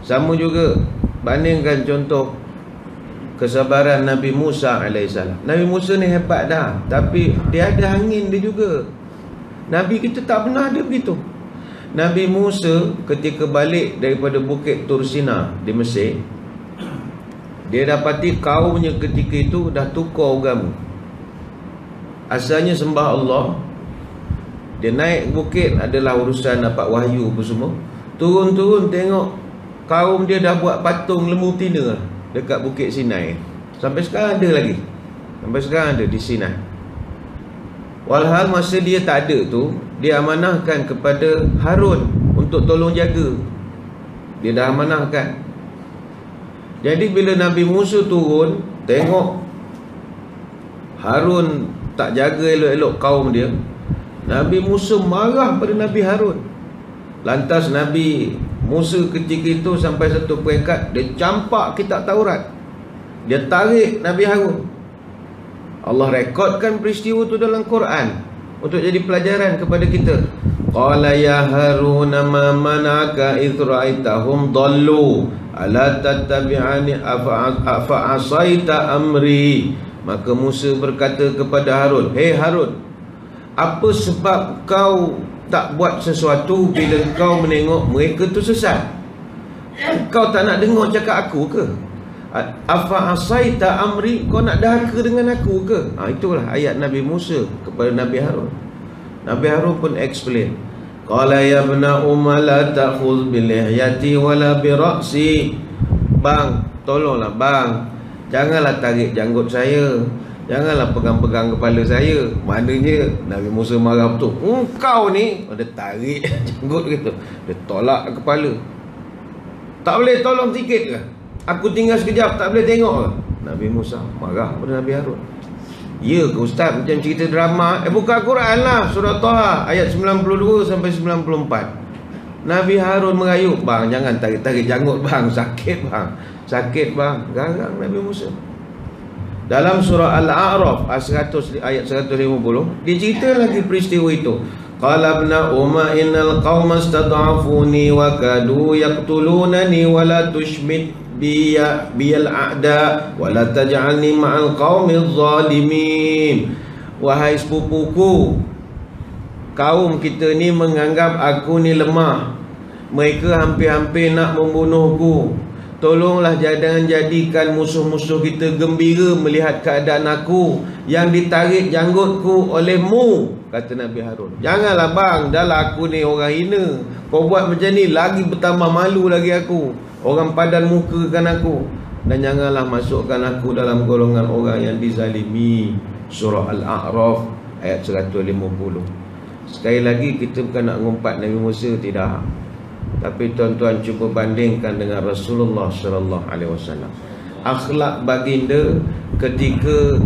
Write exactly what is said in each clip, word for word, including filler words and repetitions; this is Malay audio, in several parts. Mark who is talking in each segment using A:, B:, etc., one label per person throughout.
A: Sama juga, bandingkan contoh kesabaran Nabi Musa alaihissalam. Nabi Musa ni hebat dah, tapi dia ada angin dia juga. Nabi kita tak pernah ada begitu. Nabi Musa ketika balik daripada bukit Tur Sina di Mesir, dia dapati kaumnya ketika itu dah tukar agama. Asalnya sembah Allah. Dia naik bukit adalah urusan dapat wahyu apa semua. Turun-turun tengok kaum dia dah buat patung lembu tina dekat bukit Sinai. Sampai sekarang ada lagi. Sampai sekarang ada di Sinai. Walhal masa dia tak ada tu, dia amanahkan kepada Harun untuk tolong jaga. Dia dah amanahkan. Jadi bila Nabi Musa turun, tengok Harun tak jaga elok-elok kaum dia, Nabi Musa marah pada Nabi Harun. Lantas Nabi Musa ketika itu sampai satu peringkat dia campak kitab Taurat. Dia tarik Nabi Harun. Allah rekodkan peristiwa itu dalam Quran untuk jadi pelajaran kepada kita. Qala ya Harun ma manaka idh ra'aitahum dallu ala tattabi'ani afa asaita amri. Maka Musa berkata kepada Harun, "Hei Harun, apa sebab kau tak buat sesuatu bila kau menengok mereka tu sesat? Kau tak nak dengar cakap aku ke? Afa asaita amri, kau nak dahaka dengan aku ke?" Ha, itulah ayat Nabi Musa kepada Nabi Harun. Nabi Harun pun explain. Qala ya ibna umma la ta'khudh bil lihyati wala bi ra'si. Bang, tolonglah bang, janganlah tarik janggut saya, janganlah pegang-pegang kepala saya. Maknanya Nabi Musa marah betul. Engkau ni, dia tarik janggut gitu, dia tolak kepala. Tak boleh tolong sikit ke? Aku tinggal sekejap, tak boleh tengok ke? Nabi Musa marah pada Nabi Harun. Ya ke Ustaz, macam cerita drama? Eh buka Quran lah, surah Taha ayat sembilan puluh dua sampai sembilan puluh empat. Nabi Harun merayu, bang jangan tarik-tarik janggut bang, sakit bang, sakit bang. Garang Nabi Musa. Dalam surah Al-A'raf ayat seratus lima puluh, dia cerita lagi peristiwa itu. Qala ibna umma innal qauma istad'afuni wa kadu yaqtulunani wa la tushmit biya bil a'da wa la taj'alni ma'al qaumidh zalimin. Wahai sepupuku, kaum kita ni menganggap aku ni lemah. Mereka hampir-hampir nak membunuhku. Tolonglah jangan jadikan musuh-musuh kita gembira melihat keadaan aku yang ditarik janggutku olehmu, kata Nabi Harun. Janganlah bang, dahlah aku ni orang hina. Kau buat macam ni lagi bertambah malu lagi aku. Orang padan mukakan aku. Dan janganlah masukkan aku dalam golongan orang yang dizalimi. Surah Al-A'raf ayat seratus lima puluh. Sekali lagi kita bukan nak ngumpat Nabi Musa, tidak. Tapi tuan-tuan cuba bandingkan dengan Rasulullah sallallahu alaihi wasallam. Akhlak baginda ketika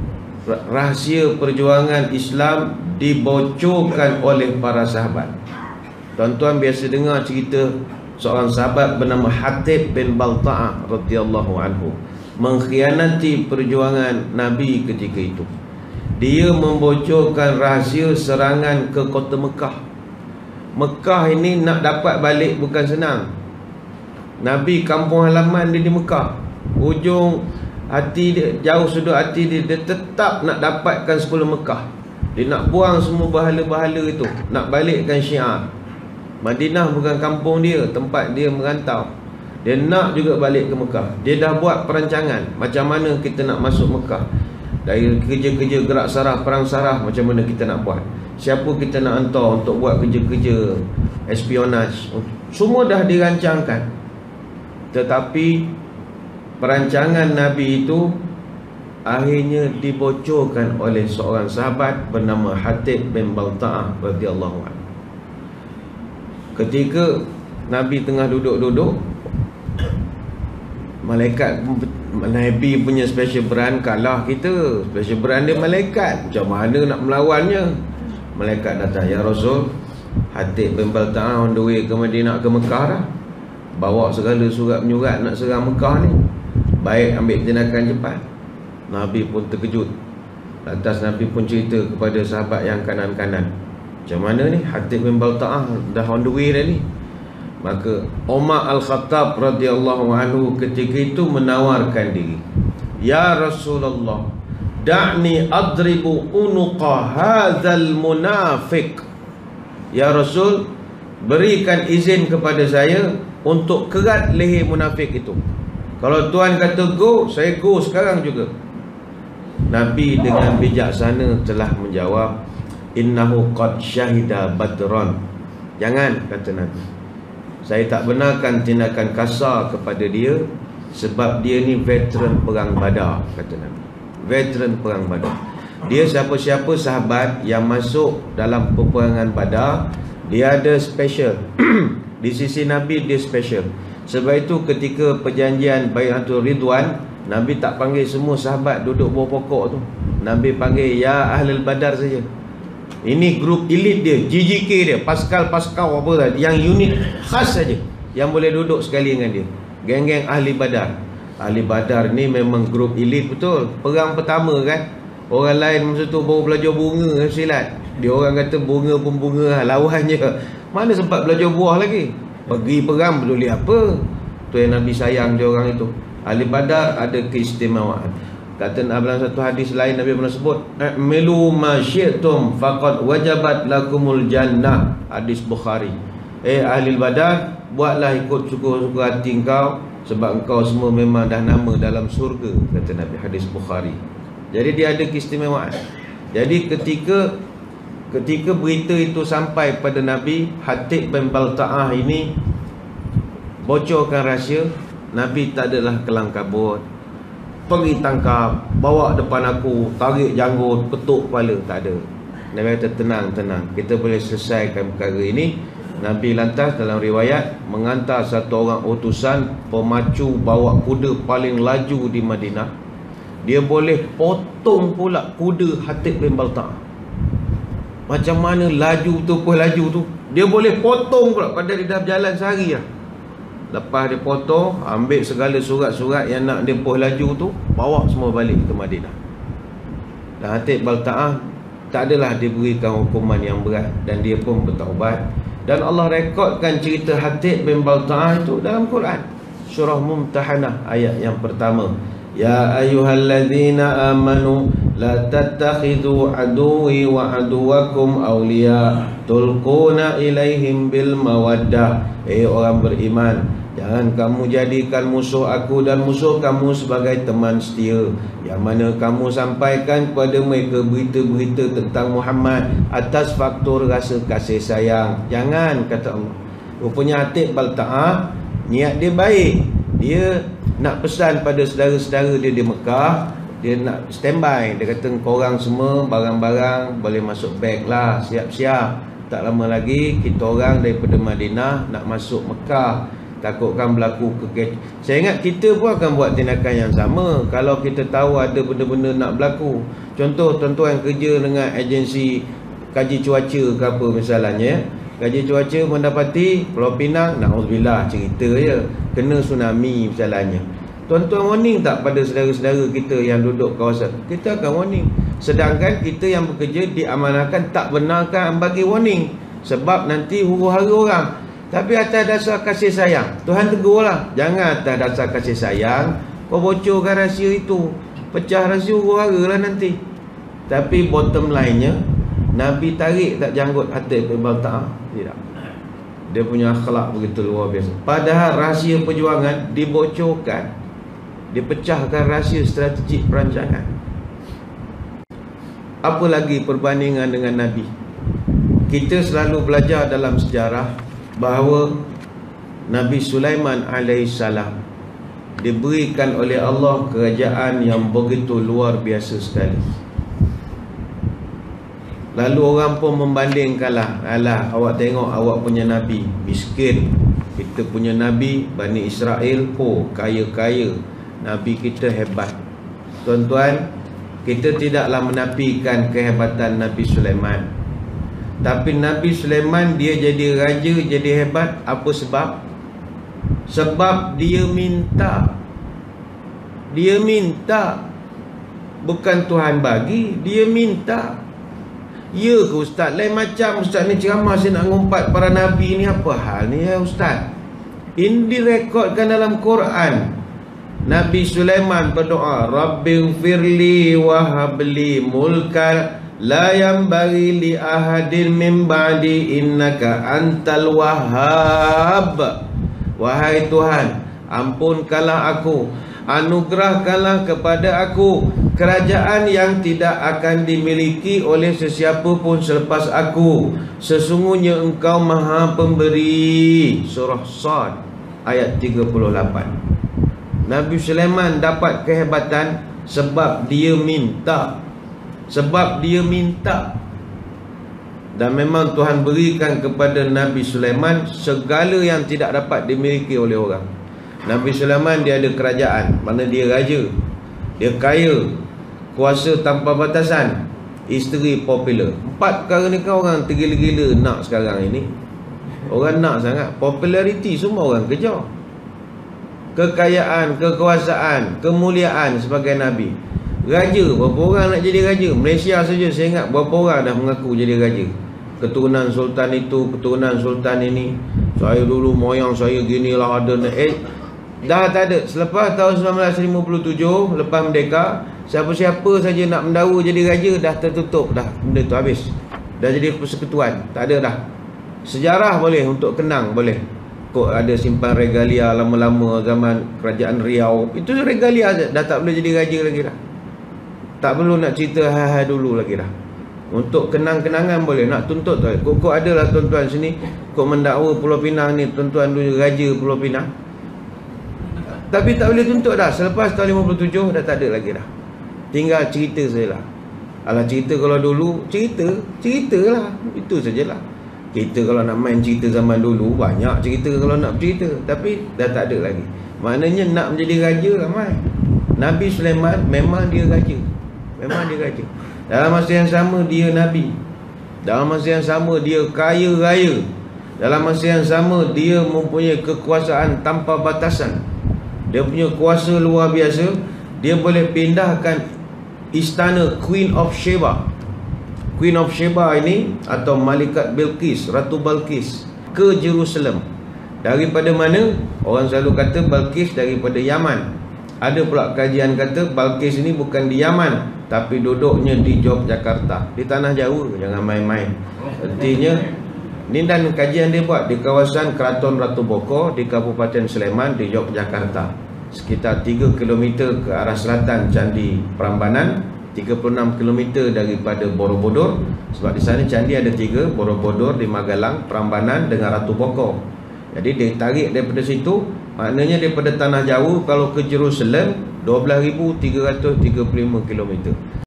A: rahsia perjuangan Islam dibocorkan oleh para sahabat. Tuan-tuan biasa dengar cerita seorang sahabat bernama Hatib bin Balta'ah radhiyallahu anhu mengkhianati perjuangan Nabi ketika itu. Dia membocorkan rahsia serangan ke kota Mekah. Mekah ini nak dapat balik bukan senang. Nabi kampung halaman dia di Mekah. Ujung hati dia, jauh sudut hati dia, dia tetap nak dapatkan sepuluh Mekah. Dia nak buang semua bahala-bahala itu, nak balikkan syiar. Madinah bukan kampung dia, tempat dia merantau. Dia nak juga balik ke Mekah. Dia dah buat perancangan macam mana kita nak masuk Mekah. Dari kerja-kerja gerak saraf, perang saraf, macam mana kita nak buat, siapa kita nak hantar untuk buat kerja-kerja espionage. Semua dah dirancangkan. Tetapi perancangan Nabi itu akhirnya dibocorkan oleh seorang sahabat bernama Hatib bin Balta'ah radhiyallahu anhu. Ketika Nabi tengah duduk-duduk, malaikat Nabi punya special brand kalah kita. Special brand dia malaikat. Macam mana nak melawannya? Malaikat datang, ya Rasul, Hatib bin Balta'ah on the way ke Madinah, ke Mekah dah. Bawa segala surat menyurat nak serang Mekah ni. Baik, ambil tindakan cepat. Nabi pun terkejut. Lantas Nabi pun cerita kepada sahabat yang kanan-kanan, macam mana ni, Hatib bin Balta'ah dah on the way dah ni. Maka Umar Al-Khattab radhiyallahu anhu ketika itu menawarkan diri, ya Rasulullah, da'ni adribu unuqa hadzal munafiq. Ya Rasul, berikan izin kepada saya untuk kerat leher munafik itu. Kalau Tuan kata go, saya go sekarang juga. Nabi dengan bijaksana telah menjawab, innahu qad syahida badran. Jangan, kata Nabi, saya tak benarkan tindakan kasar kepada dia, sebab dia ni veteran perang Badar, kata Nabi. Veteran perang Badar. Dia siapa-siapa sahabat yang masuk dalam peperangan Badar, dia ada special. Di sisi Nabi dia special. Sebab itu ketika perjanjian Bai'atul Ridwan, Nabi tak panggil semua sahabat duduk bawah pokok tu. Nabi panggil ya Ahlul Badar saja. Ini grup elit dia, G G K dia, Paskal-Paskal apa tadi, yang unit khas saja yang boleh duduk sekali dengan dia. Geng-geng Ahli Badar. Ahli Badar ni memang grup elit betul. Perang pertama kan, orang lain masa tu baru belajar bunga silat, dia orang kata bunga pun bunga, lawan je. Mana sempat belajar buah lagi. Pergi perang peduli apa. Tu yang Nabi sayang dia orang itu. Ahli Badar ada keistimewaan. Kata dalam satu hadis lain Nabi pernah sebut, a'malu ma syi'tum faqad wajabat lakumul jannah. Hadis Bukhari. Eh Ahli Badar, buatlah ikut suka-suka hati engkau, sebab engkau semua memang dah nama dalam surga, kata Nabi. Hadis Bukhari. Jadi dia ada keistimewaan. Jadi ketika ketika berita itu sampai pada Nabi, Hatib bin Balta'ah ini bocorkan rahsia, Nabi tak adalah kelang kabut, pergi tangkap, bawa depan aku, tarik janggut, ketuk kepala, tak ada. Nabi kata tenang, tenang, kita boleh selesaikan perkara ini. Nabi lantas dalam riwayat menghantar satu orang utusan pemacu bawa kuda paling laju di Madinah. Dia boleh potong pula kuda Hatib bin Balta'ah. Macam mana laju tu pun laju tu, dia boleh potong pula, padahal dia dah berjalan sehari lah. Lepas dia potong, ambil segala surat-surat yang nak dia poh laju tu, bawa semua balik ke Madinah. Dan Hatib Balta'ah tak adalah diberikan hukuman yang berat, dan dia pun bertaubat. Dan Allah rekodkan cerita Hatib bin Balta'ah itu dalam Quran, surah Mumtahanah ayat yang pertama. Ya ayyuhalladzina amanu la tattakhidhu aduwi wa aduwakum awliya tulquna ilaihim bil mawaddah. Eh orang beriman, jangan kamu jadikan musuh aku dan musuh kamu sebagai teman setia, yang mana kamu sampaikan kepada mereka berita-berita tentang Muhammad atas faktor rasa kasih sayang. Jangan, kata Allah. Rupanya Hatib Balta'ah niat dia baik. Dia nak pesan pada saudara-saudara dia di Mekah, dia nak standby. Dia kata korang semua barang-barang boleh masuk beg lah, siap-siap. Tak lama lagi kita orang daripada Madinah nak masuk Mekah, takutkan berlaku keke. Saya ingat kita pun akan buat tindakan yang sama kalau kita tahu ada benda-benda nak berlaku. Contoh tuan-tuan kerja dengan agensi kaji cuaca ke apa misalnya, kaji cuaca mendapati Pulau Pinang, na'udzubillah cerita je, kena tsunami misalnya. Tuan-tuan warning tak pada saudara-saudara kita yang duduk kawasan? Kita akan warning. Sedangkan kita yang bekerja diamanahkan tak benarkan bagi warning, sebab nanti huru-hara orang. Tapi atas dasar kasih sayang, Tuhan tegurlah. Jangan atas dasar kasih sayang kau bocorkan rahsia itu, pecah rahsia huru-hara lah nanti. Tapi bottom line-nya, Nabi tarik tak janggut Hatib bin Balta'ah? Tidak. Dia punya akhlak begitu luar biasa. Padahal rahsia perjuangan dibocorkan, dipecahkan rahsia strategik perancangan. Apa lagi perbandingan dengan Nabi? Kita selalu belajar dalam sejarah bahawa Nabi Sulaiman alaihissalam diberikan oleh Allah kerajaan yang begitu luar biasa sekali. Lalu orang pun membandingkanlah, alah awak tengok awak punya Nabi miskin, kita punya Nabi Bani Israel, oh kaya-kaya, Nabi kita hebat. Tuan-tuan, kita tidaklah menafikan kehebatan Nabi Sulaiman, tapi Nabi Sulaiman dia jadi raja, jadi hebat. Apa sebab? Sebab dia minta. Dia minta. Bukan Tuhan bagi, dia minta. Ya ke Ustaz? Lain macam Ustaz ni ceramah saya nak ngumpat para Nabi ni, apa hal ni ya Ustaz? Ini direkodkan dalam Quran. Nabi Sulaiman berdoa, Rabbighfirli wahabli mulka la yanbaghi li ahadin min ba'di innaka antal wahhab. Wahai Tuhan, ampunkanlah aku, anugerahkanlah kepada aku kerajaan yang tidak akan dimiliki oleh sesiapa pun selepas aku. Sesungguhnya Engkau Maha Pemberi. Surah Sad ayat tiga puluh lapan. Nabi Sulaiman dapat kehebatan sebab dia minta. Sebab dia minta. Dan memang Tuhan berikan kepada Nabi Sulaiman segala yang tidak dapat dimiliki oleh orang. Nabi Sulaiman dia ada kerajaan, mana dia raja, dia kaya, kuasa tanpa batasan, isteri popular. Empat perkara ni kan orang tergila-gila nak sekarang ini. Orang nak sangat. Populariti semua orang kejar. Kekayaan, kekuasaan, kemuliaan sebagai Nabi. Raja, berapa orang nak jadi raja? Malaysia saja saya ingat berapa orang dah mengaku jadi raja. Keturunan sultan itu, keturunan sultan ini. Saya dulu moyang saya ginilah ada. Eh, dah tak ada. Selepas tahun seribu sembilan ratus lima puluh tujuh, lepas merdeka, siapa-siapa saja nak mendakwa jadi raja dah tertutup dah. Benda tu habis. Dah jadi persekutuan. Tak ada dah. Sejarah boleh untuk kenang boleh. Kok ada simpan regalia lama-lama zaman kerajaan Riau. Itu regalia saja. Dah tak boleh jadi raja lagi dah. Tak perlu nak cerita hal-hal dulu lagi dah. Untuk kenang-kenangan boleh. Nak tuntut tu. Kok-kok adalah tuan-tuan sini. Kok mendakwa Pulau Pinang ni. Tuan-tuan dulu raja Pulau Pinang. Tapi tak boleh tuntut dah. Selepas tahun lima puluh tujuh dah tak ada lagi dah. Tinggal cerita sajalah. Alah cerita kalau dulu. Cerita. Ceritalah. Itu sajalah. Kita kalau nak main cerita zaman dulu, banyak cerita kalau nak bercerita. Tapi dah tak ada lagi. Maknanya nak menjadi raja ramai. Nabi Sulaiman memang dia raja. Memang dia raja. Dalam masa yang sama dia Nabi. Dalam masa yang sama dia kaya raya. Dalam masa yang sama dia mempunyai kekuasaan tanpa batasan. Dia punya kuasa luar biasa. Dia boleh pindahkan istana Queen of Sheba. Queen of Sheba ini atau Malikat Bilqis, Ratu Balqis ke Jerusalem. Daripada mana? Orang selalu kata Balqis daripada Yaman. Ada pula kajian kata Balqis ini bukan di Yaman, tapi duduknya di Yogyakarta, di tanah Jawa. Jangan main-main. Artinya ni dan kajian dia buat di kawasan Keraton Ratu Boko di Kabupaten Sleman di Yogyakarta. Sekitar tiga kilometer ke arah selatan Candi Prambanan, tiga puluh enam kilometer daripada Borobudur. Sebab di sana candi ada tiga, Borobudur di Magalang, Prambanan dengan Ratu Boko. Jadi dia tarik daripada situ. Maknanya daripada tanah Jawa kalau ke Jerusalem dua belas ribu tiga ratus tiga puluh lima kilometer.